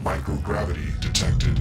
Microgravity detected.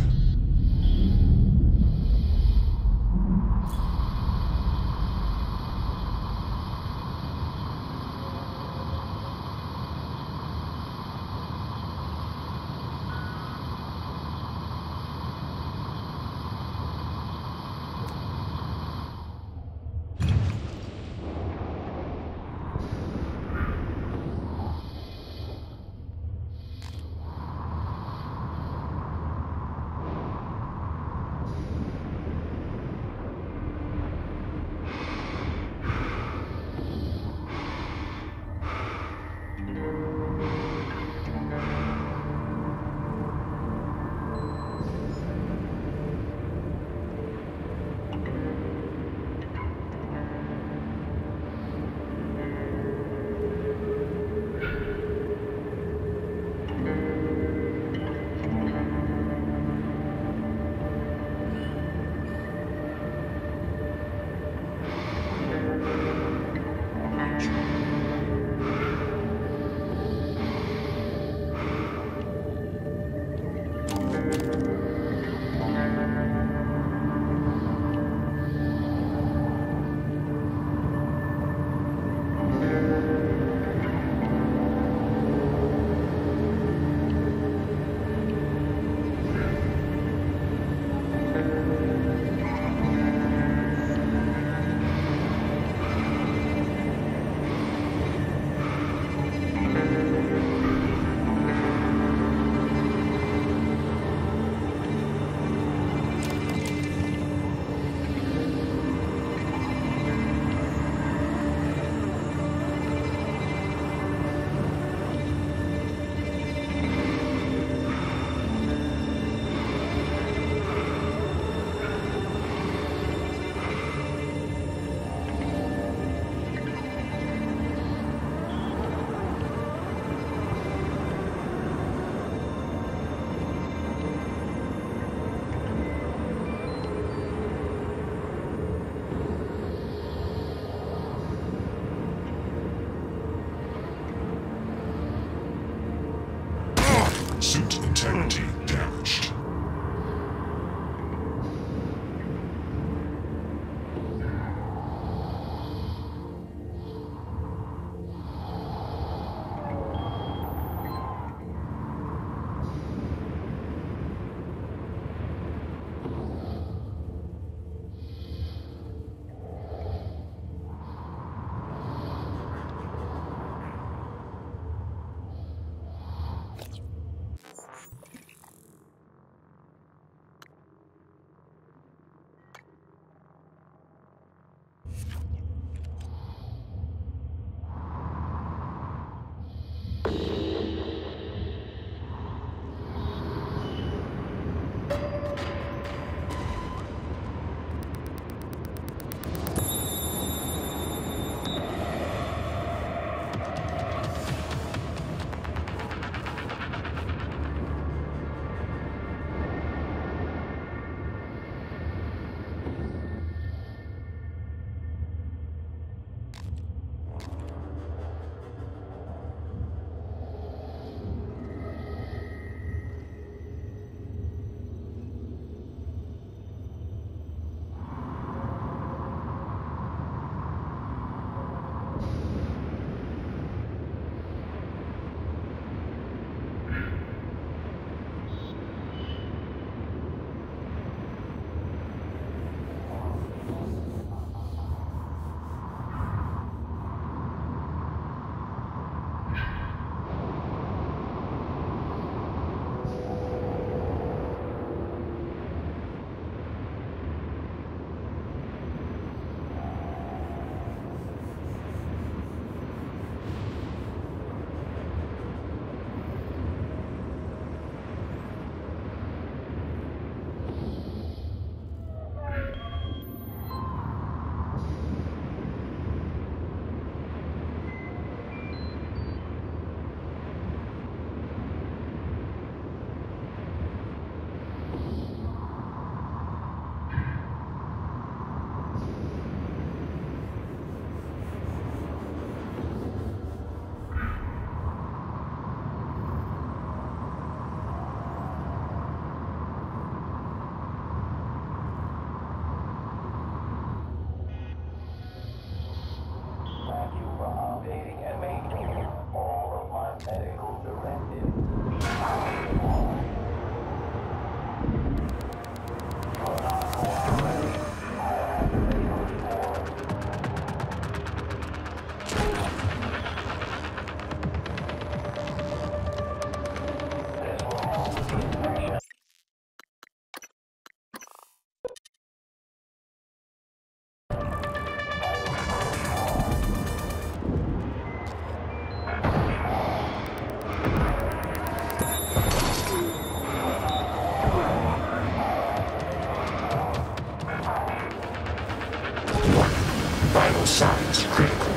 Vital signs critical.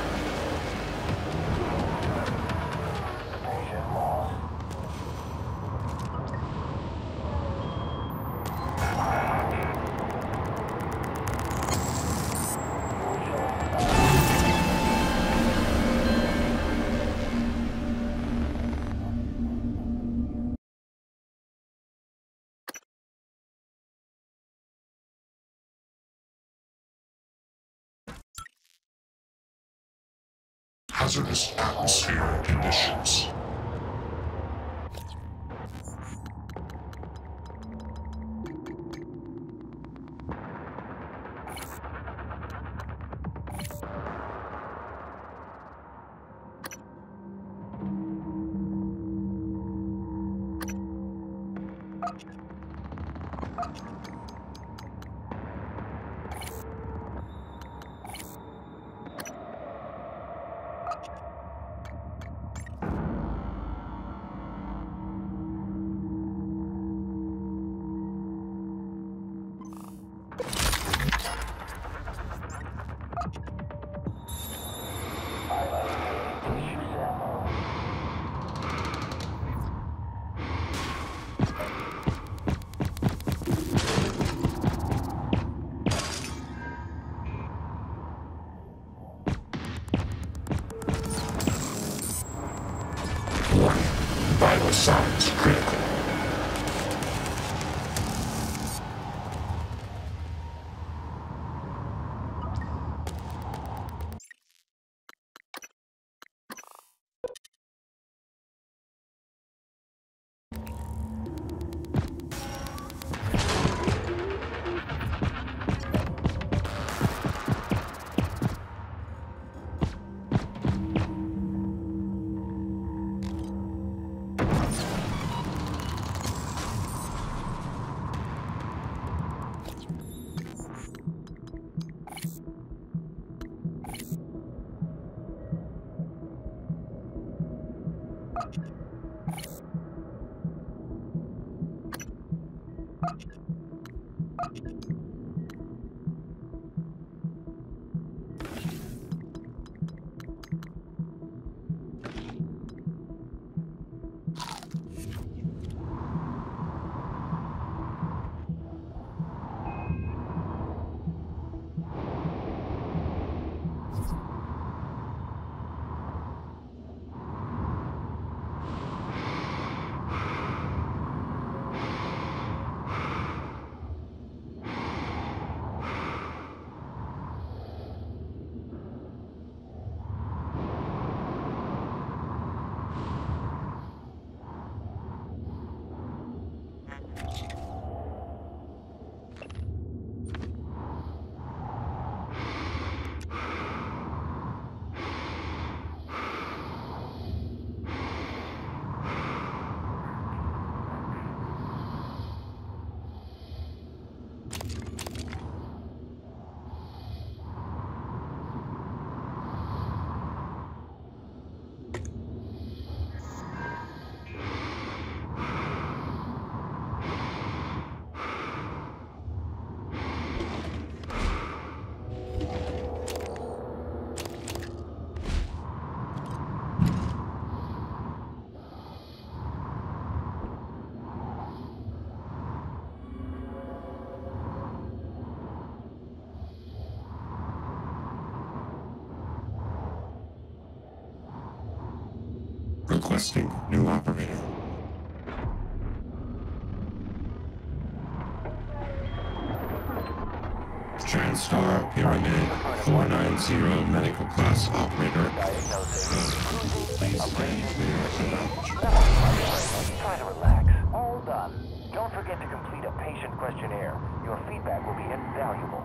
Hazardous atmosphere conditions. Vital signs critical. Requesting new operator. TranStar Pyramid 490 medical class operator. Please stay clear of launch. Try to relax. All done. Don't forget to complete a patient questionnaire. Your feedback will be invaluable.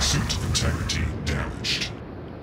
Suit integrity damaged.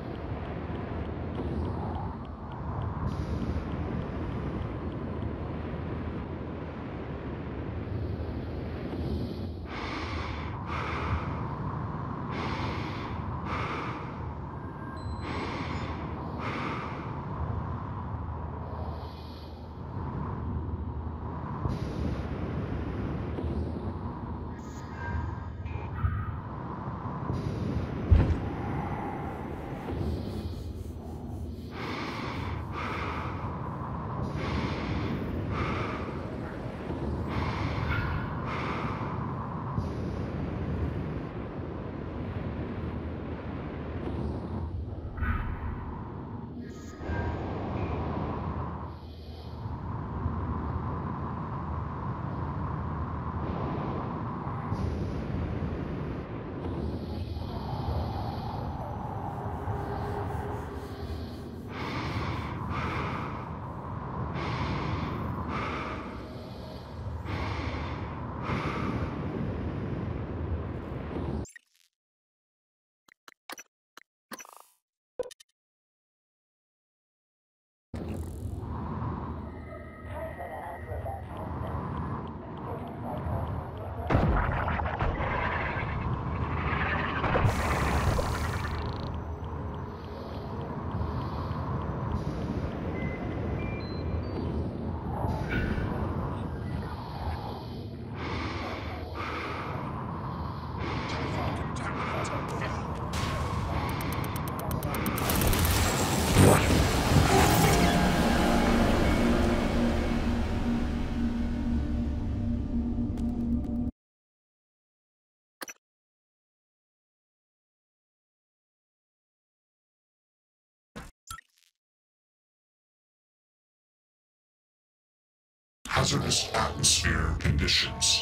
Hazardous atmosphere conditions.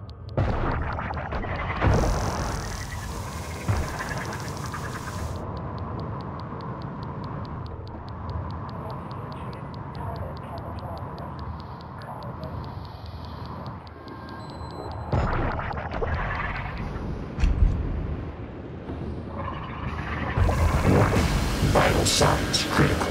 Vital signs critical.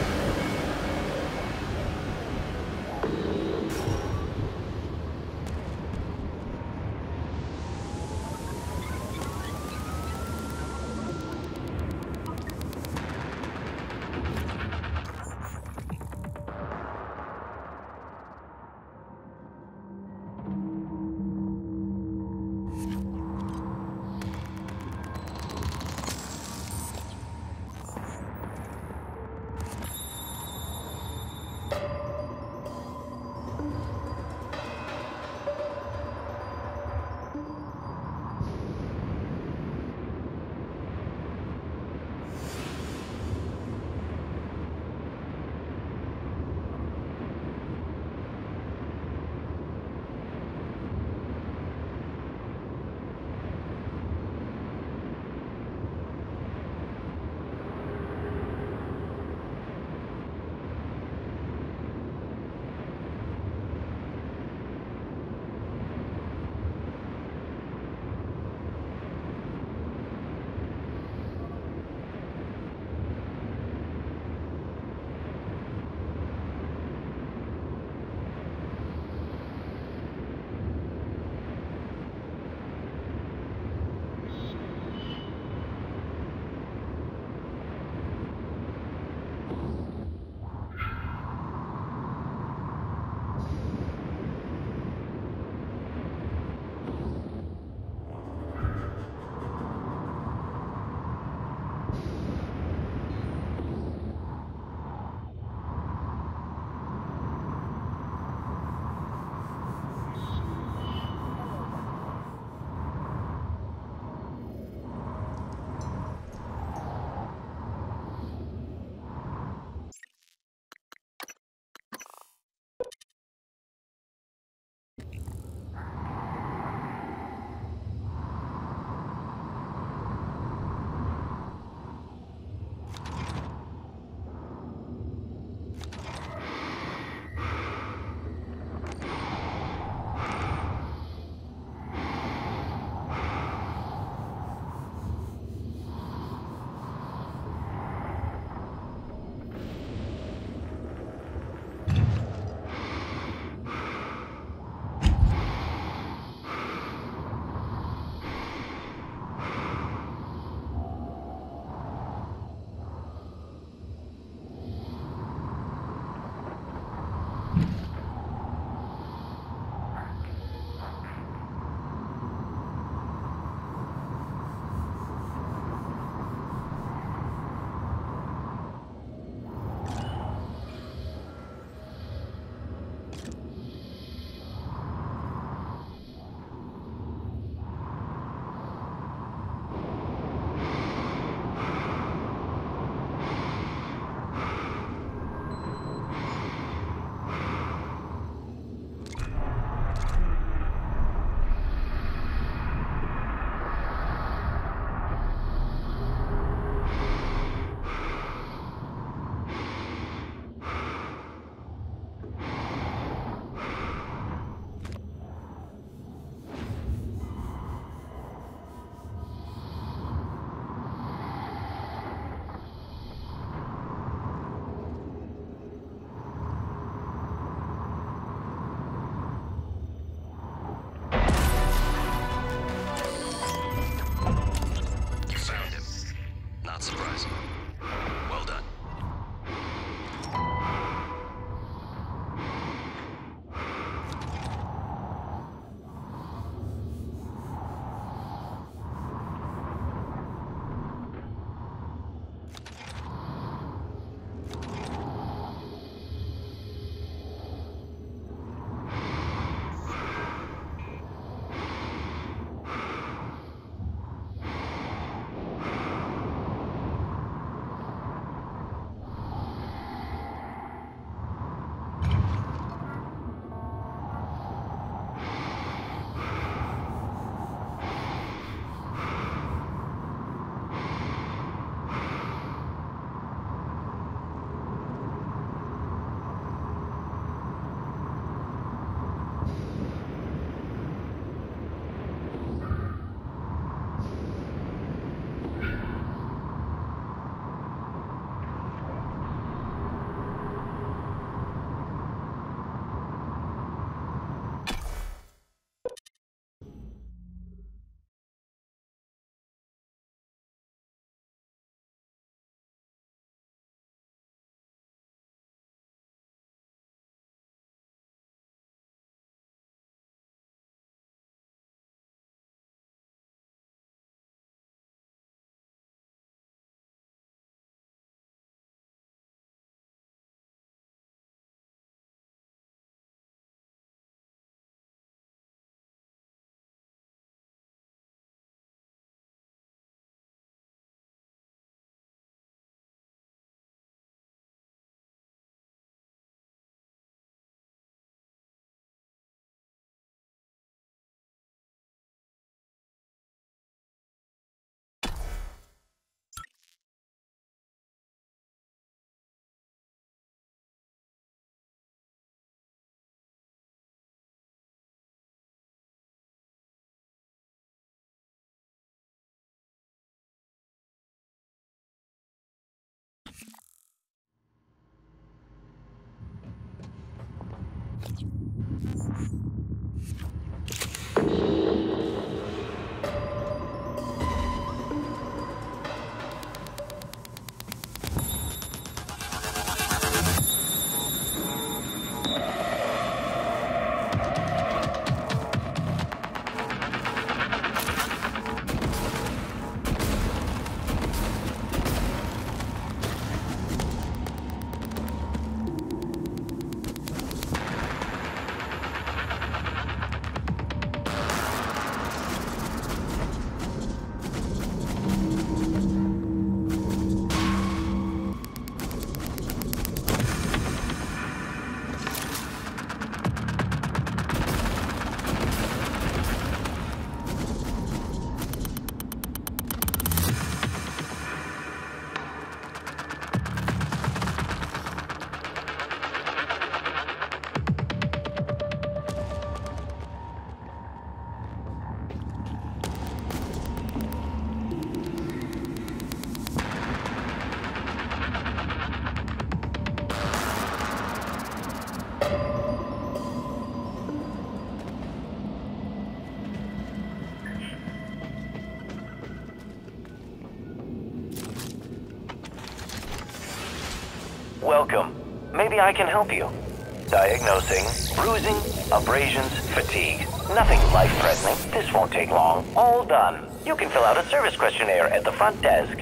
Welcome. Maybe I can help you. Diagnosing bruising, abrasions, fatigue. Nothing life-threatening. This won't take long. All done. You can fill out a service questionnaire at the front desk.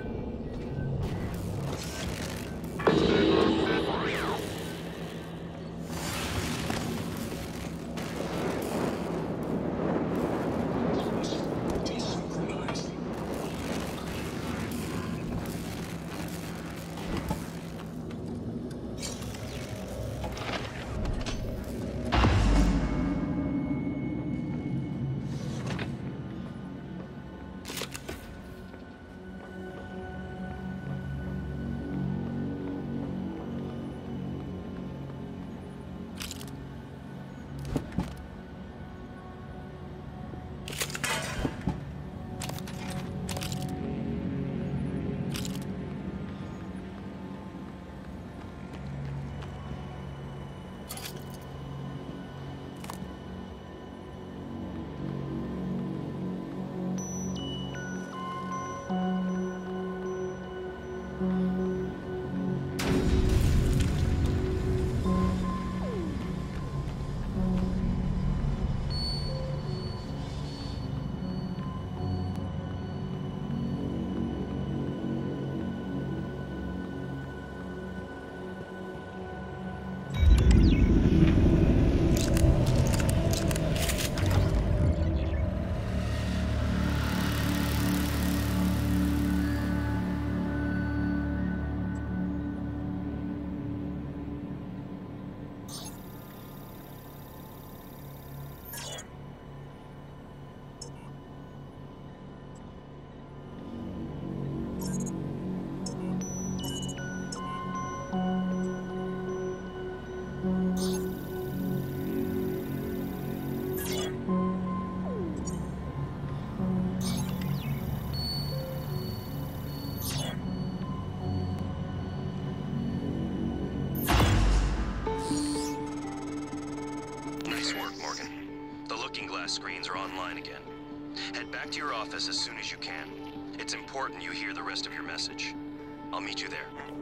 Screens are online again. Head back to your office as soon as you can. It's important you hear the rest of your message. I'll meet you there.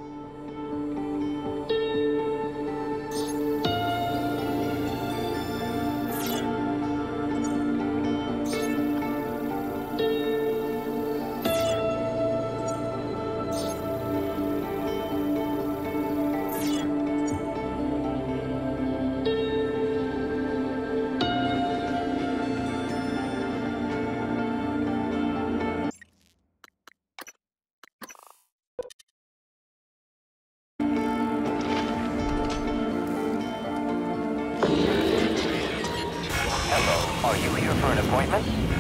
Hello, are you here for an appointment?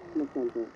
in the center.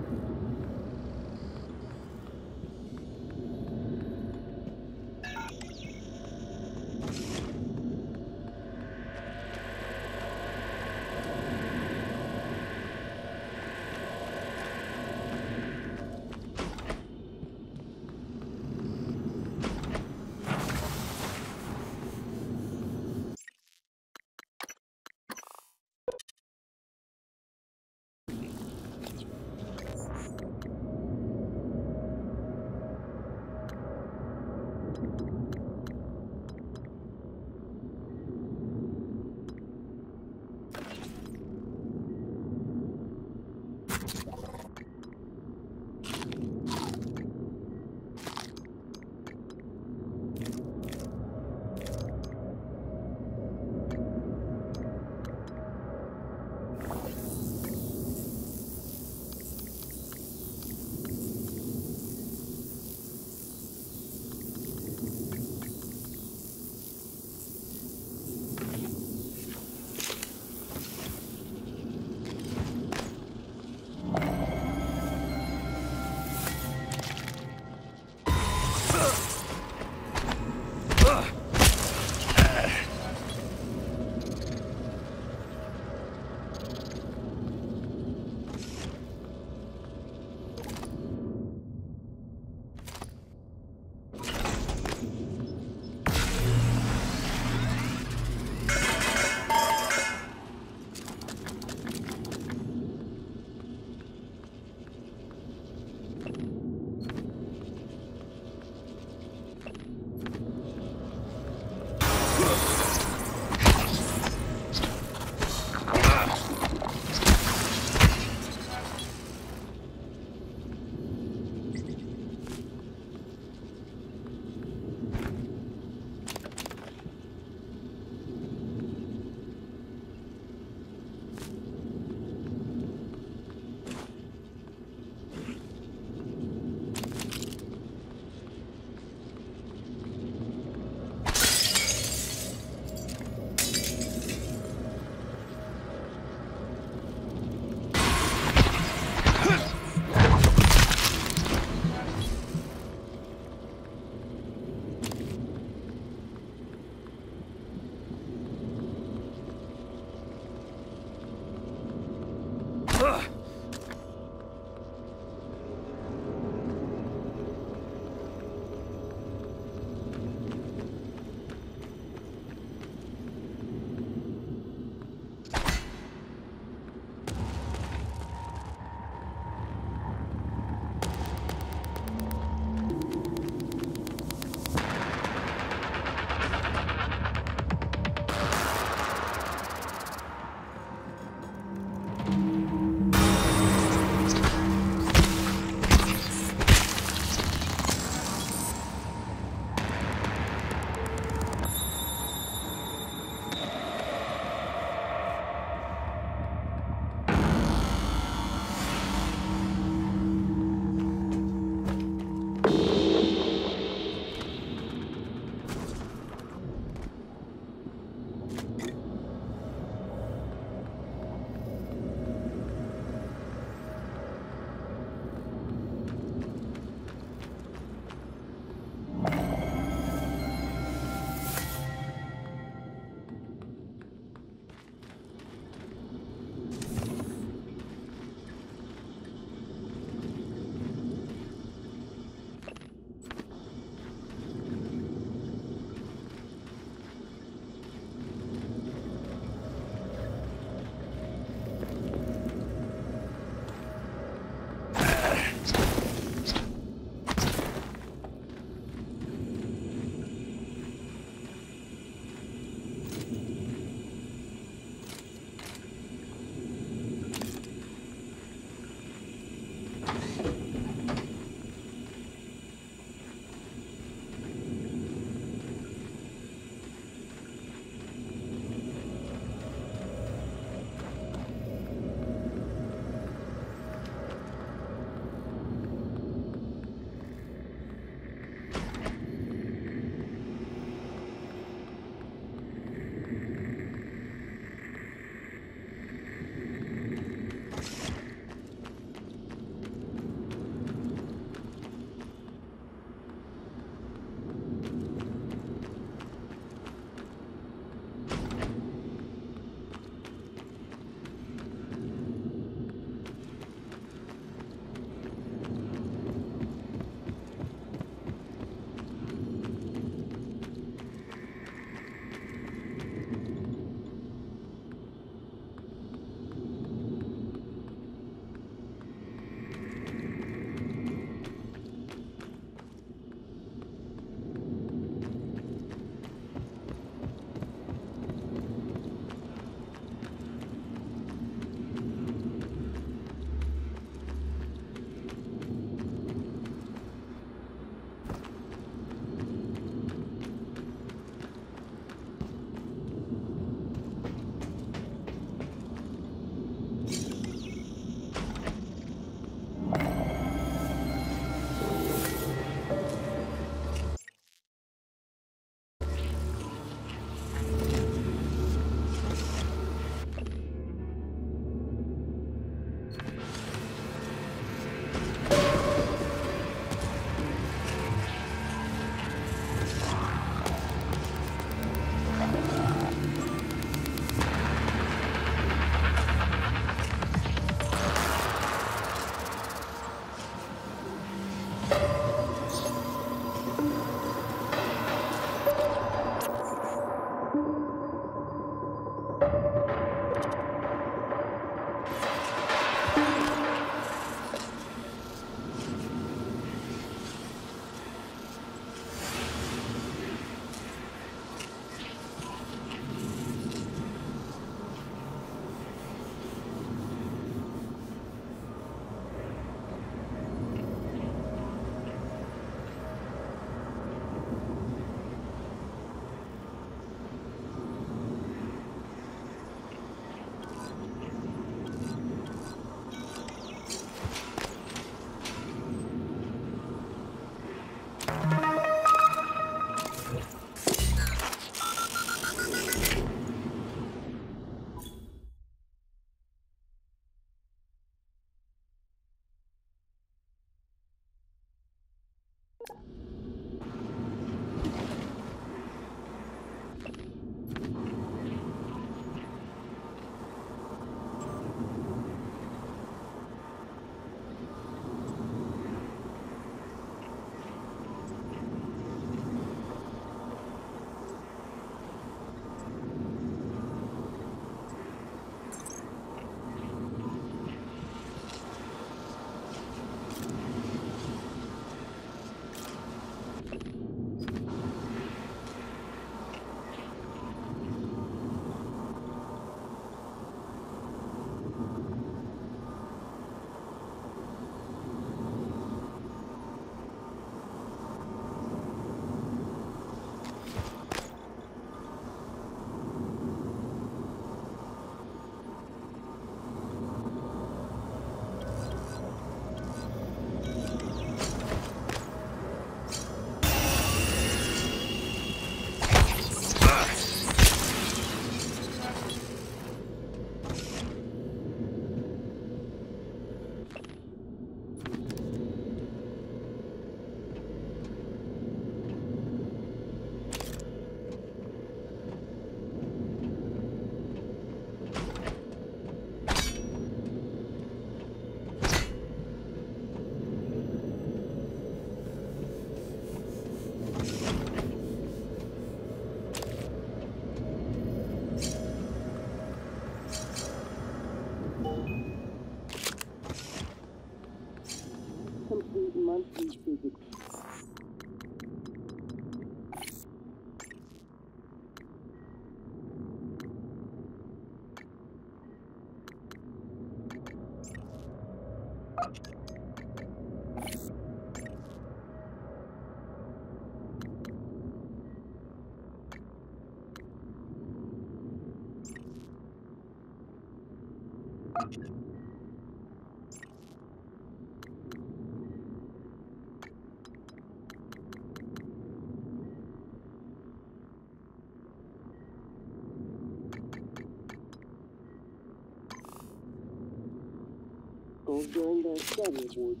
During their studies would...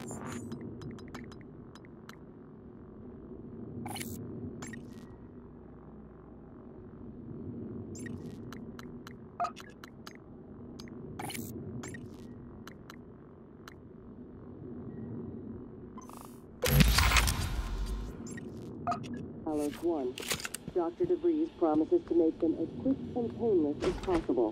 Talos 1. Dr. DeVries promises to make them as quick and painless as possible.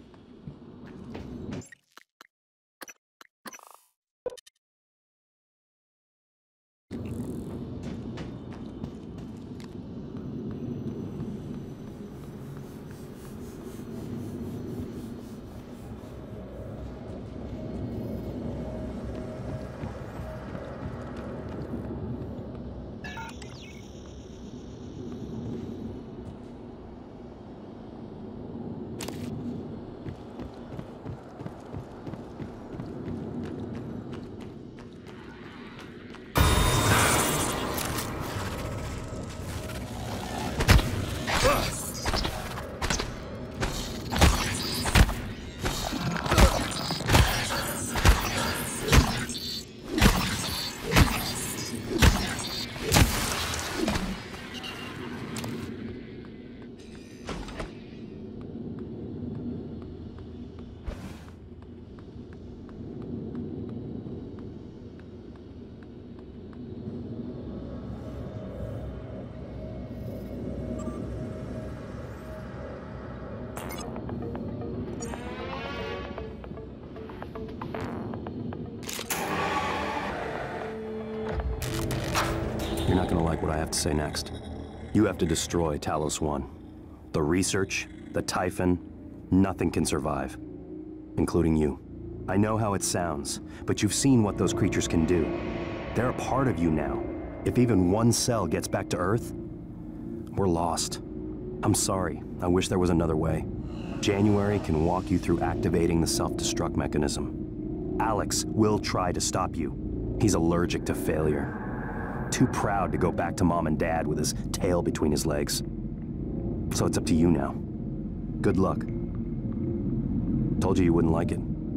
You're not gonna like what I have to say next. You have to destroy Talos 1. The research, the Typhon, nothing can survive. Including you. I know how it sounds, but you've seen what those creatures can do. They're a part of you now. If even one cell gets back to Earth, we're lost. I'm sorry. I wish there was another way. January can walk you through activating the self-destruct mechanism. Alex will try to stop you. He's allergic to failure. Too proud to go back to Mom and Dad with his tail between his legs. So it's up to you now. Good luck. Told you wouldn't like it.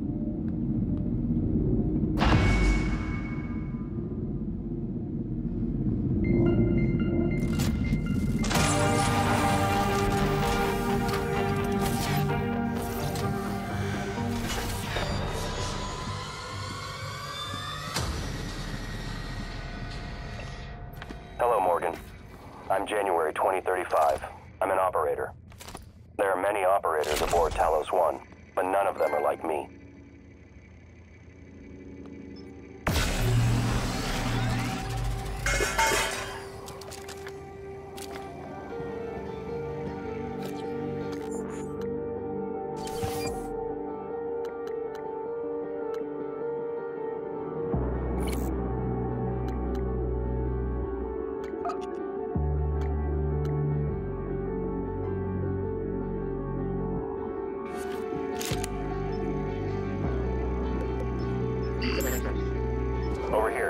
Hello, Morgan. I'm January 2035. I'm an operator. There are many operators aboard Talos 1, but none of them are like me. Over here.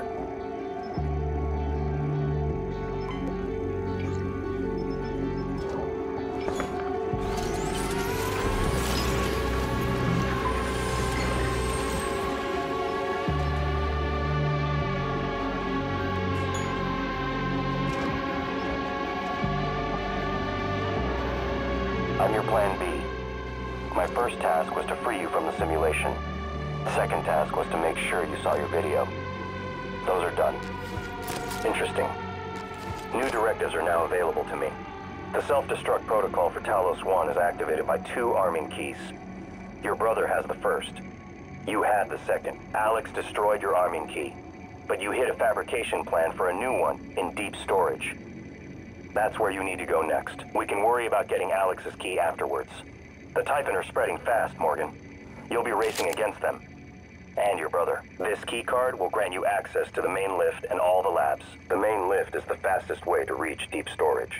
I'm your plan B. My first task was to free you from the simulation. The second task was to make sure you saw your video. Those are done. Interesting. New directives are now available to me. The self-destruct protocol for Talos 1 is activated by 2 arming keys. Your brother has the first. You had the second. Alex destroyed your arming key, but you hid a fabrication plan for a new one in deep storage. That's where you need to go next. We can worry about getting Alex's key afterwards. The Typhon are spreading fast, Morgan. You'll be racing against them. And your brother. This key card will grant you access to the main lift and all the labs. The main lift is the fastest way to reach deep storage.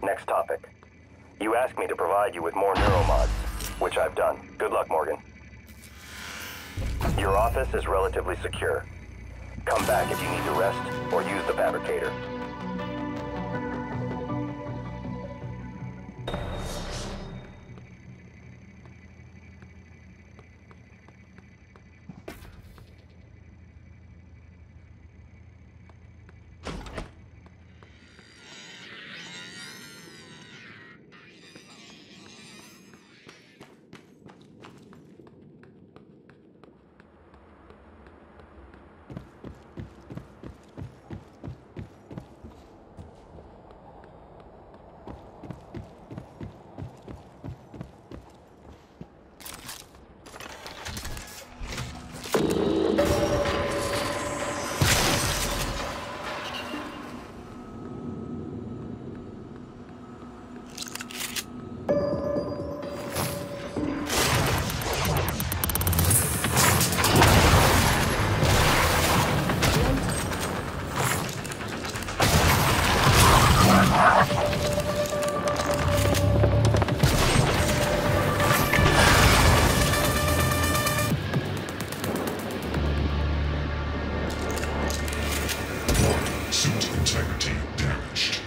Next topic. You asked me to provide you with more neuromods, which I've done. Good luck, Morgan. Your office is relatively secure. Come back if you need to rest or use the fabricator. Suit integrity damaged.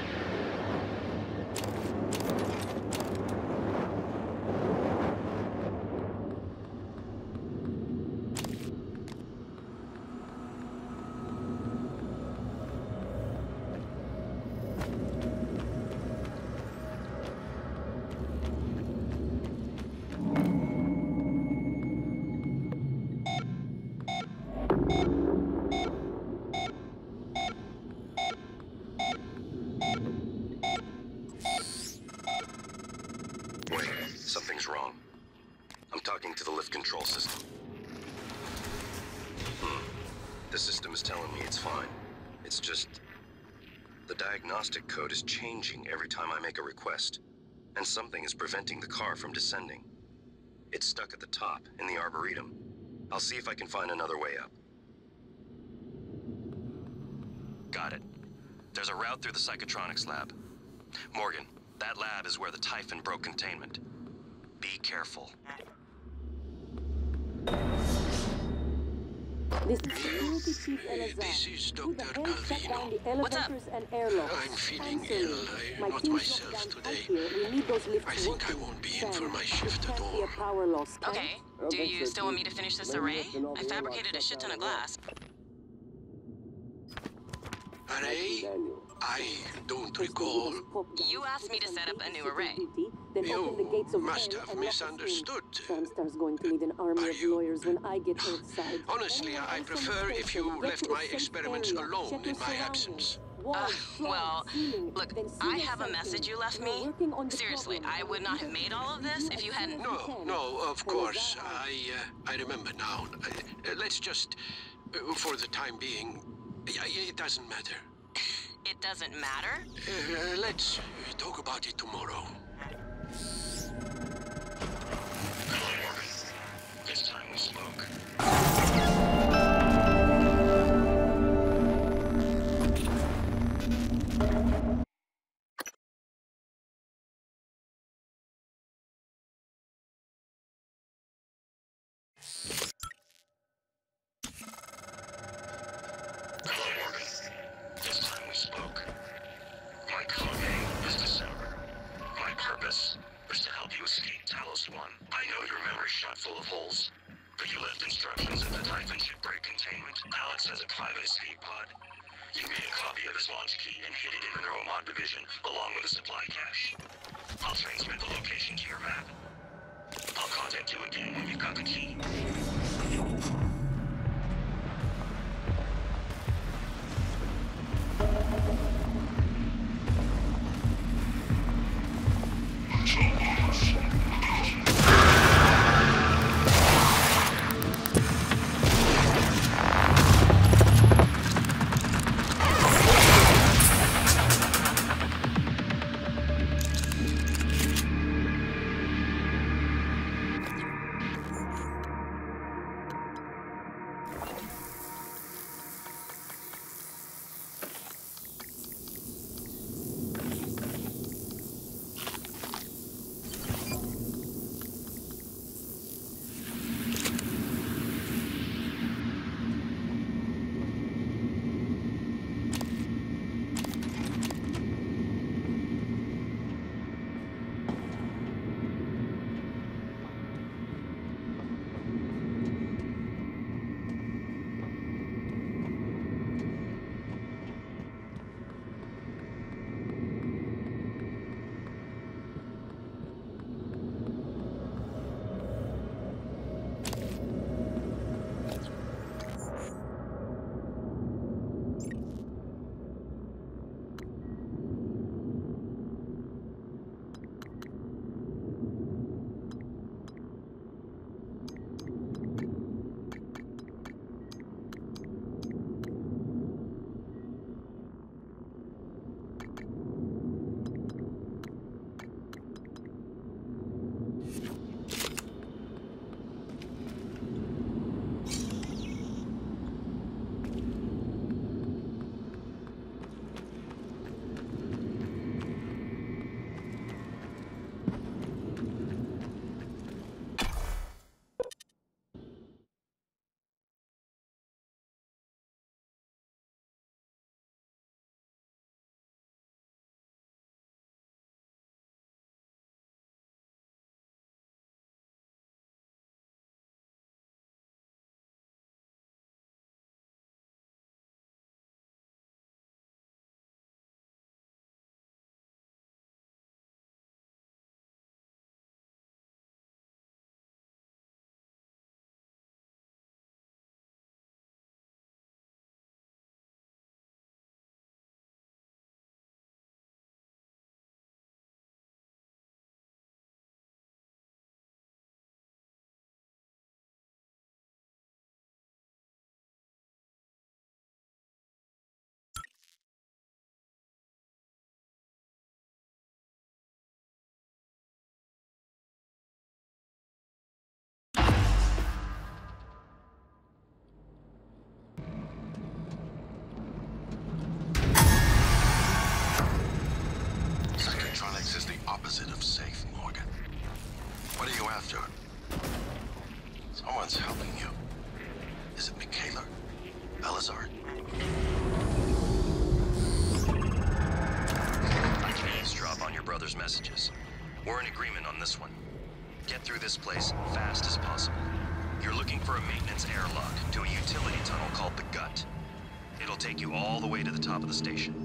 Wait, something's wrong. I'm talking to the lift control system. The system is telling me it's fine. It's just... the diagnostic code is changing every time I make a request. And something is preventing the car from descending. It's stuck at the top, in the Arboretum. I'll see if I can find another way up. Got it. There's a route through the Psychotronics lab. Morgan, that lab is where the Typhon broke containment. Be careful. This is Security Chief Elazar. This is Who the Dr. hell shut down Calvino. the What's up? elevators and airlocks? I'm feeling Answer ill. me. I'm My not team's myself locked down today. tight here. We need those lifts I think I working. won't be in Sam, for my it shift at can't be all. a power loss, can Okay. it? Do you still want me to finish this array? I fabricated a shit ton of glass. Array? I don't recall. You asked me to set up a new array. You must have misunderstood. Samstar's going to need an army Are of you- lawyers when I get outside. Honestly, I prefer if you left my experiments alone in my absence. Well, look, I have a message you left me. Seriously, I would not have made all of this if you hadn't... No, of course. I remember now. Let's just, for the time being, it doesn't matter. It doesn't matter? Let's talk about it tomorrow. It's time we spoke. It's time we spoke. My code name is December. My purpose was to help you escape Talos 1. I know your memory's shot full of holes, but you left instructions that the Typhon should break containment. Alex has a private escape pod. You made a copy of his launch key and hid it in the Neuromod division, along with a supply cache. I'll transmit the location to your map. I'll contact you again when you've got the key. Someone's helping you. Is it Michaela? Elazar? I can eavesdrop on your brother's messages. We're in agreement on this one. Get through this place fast as possible. You're looking for a maintenance airlock to a utility tunnel called the Gut. It'll take you all the way to the top of the station.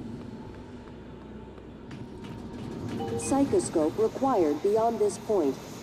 Psychoscope required beyond this point.